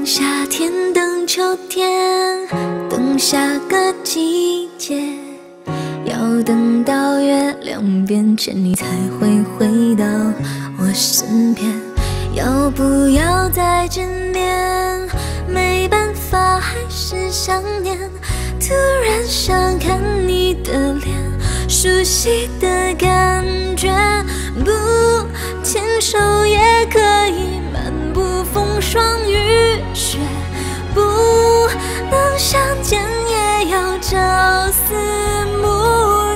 等夏天，等秋天，等下个季节，要等到月亮变浅，你才会回到我身边。要不要再见面？没办法，还是想念。突然想看你的脸，熟悉的感觉，不牵手也可以漫步风霜雨雪，不能相见也要朝思暮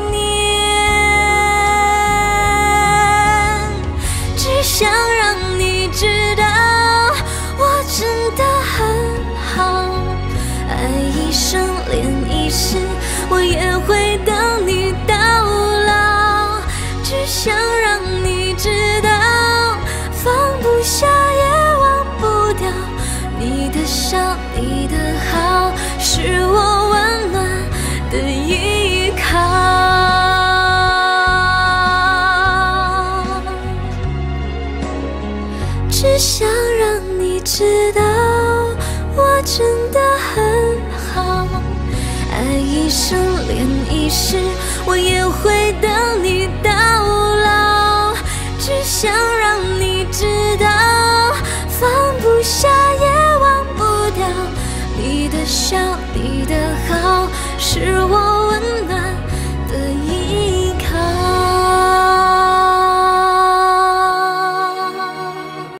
念。只想让你知道，我真的很好，爱一生恋一世，我也会等你到老。只想让你知道，放不下也忘不掉，你的笑你的好，是我温暖的依靠。只想让你知道，我真的很好，爱一生恋一世，我也会等你到老。只想让你知道，放不下也忘不掉，你的笑你的好，是我温暖